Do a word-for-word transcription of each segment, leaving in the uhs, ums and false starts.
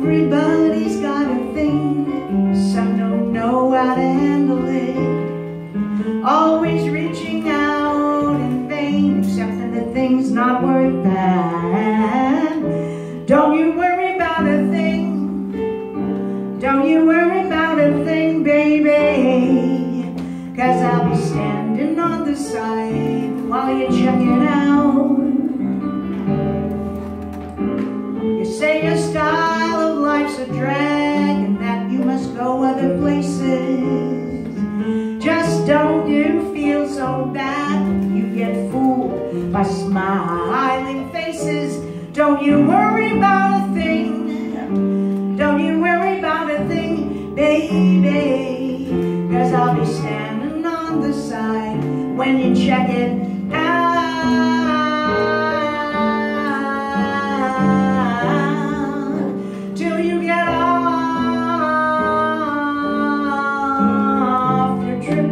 Everybody's got a thing, some don't know how to handle it. Always reaching out in vain, accepting that things not worth that. Don't you worry about a thing, don't you worry about a thing, baby, 'cause I'll be standing on the side while you check it out. You say your style of life's a drag and that you must go other places. Just don't you feel so bad when you get fooled by smiling faces. Don't you worry about a thing, don't you worry about a thing, baby, 'cause I'll be standing on the side when you check it out. Till you get off your trip.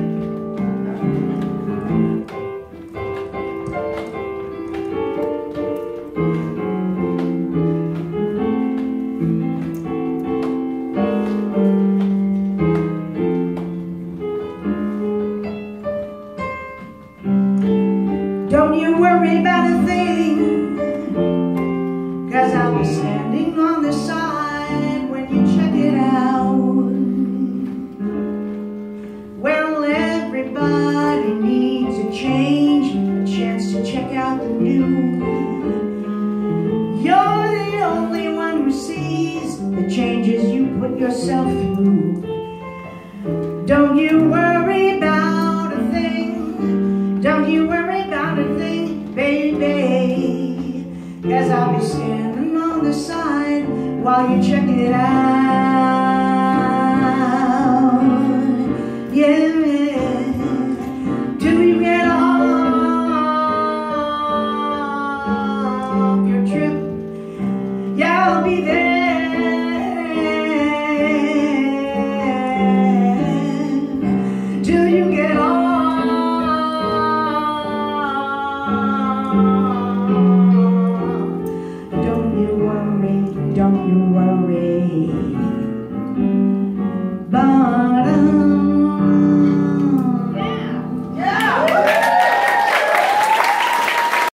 Don't you worry about a thing, 'cause I'll be standing on the side when you check it out. Well, everybody needs a change, a chance to check out the new. You're the only one who sees the changes you put yourself through. Don't you worry about a thing, don't you worry about a thing, baby, 'cause I'll be standing on the side while you check it out. Yeah, till you get off your trip. Yeah, I'll be there. Till you get off. Don't you worry, don't you worry.